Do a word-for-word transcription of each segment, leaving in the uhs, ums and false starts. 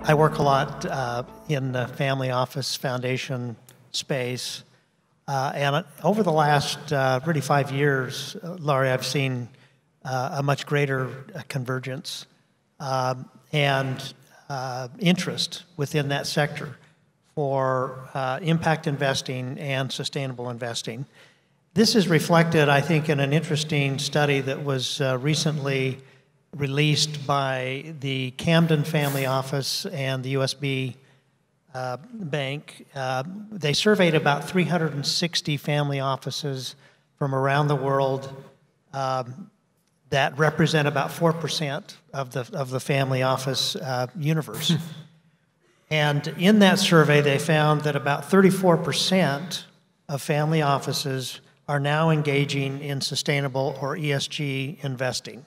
I work a lot uh, in the family office foundation space. Uh, and over the last uh, really five years, uh, Laurie, I've seen uh, a much greater uh, convergence um, and uh, interest within that sector for uh, impact investing and sustainable investing. This is reflected, I think, in an interesting study that was uh, recently released by the Camden Family Office and the U S B uh, Bank. Uh, they surveyed about three hundred sixty family offices from around the world um, that represent about four percent of the, of the family office uh, universe. And in that survey, they found that about thirty-four percent of family offices are now engaging in sustainable or E S G investing.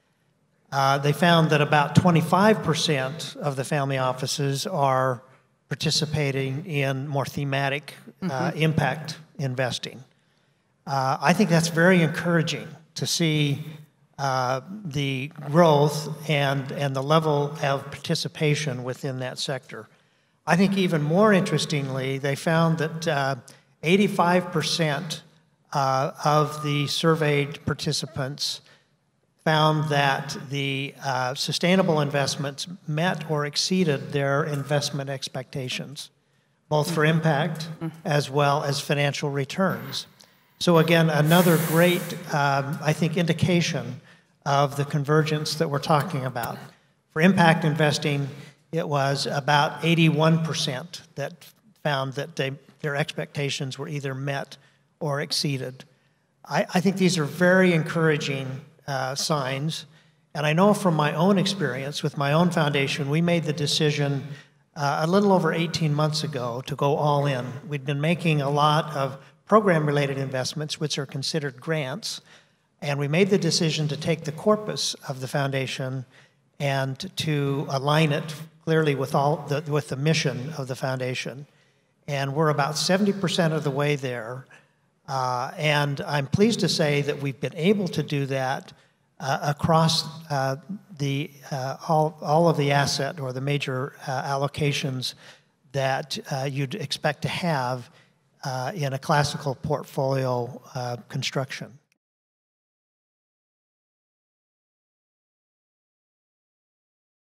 Uh, they found that about twenty-five percent of the family offices are participating in more thematic uh, mm-hmm. impact investing. Uh, I think that's very encouraging to see uh, the growth and, and the level of participation within that sector. I think even more interestingly, they found that uh, eighty-five percent uh, of the surveyed participants found that the uh, sustainable investments met or exceeded their investment expectations, both for impact as well as financial returns. So again, another great, um, I think, indication of the convergence that we're talking about. For impact investing, it was about eighty-one percent that found that they, their expectations were either met or exceeded. I, I think these are very encouraging Uh, signs. And I know from my own experience with my own foundation, we made the decision uh, a little over eighteen months ago to go all in. We'd been making a lot of program-related investments, which are considered grants, and we made the decision to take the corpus of the foundation and to align it clearly with, all the, with the mission of the foundation. And we're about seventy percent of the way there. Uh, and I'm pleased to say that we've been able to do that uh, across uh, the, uh, all, all of the asset or the major uh, allocations that uh, you'd expect to have uh, in a classical portfolio uh, construction.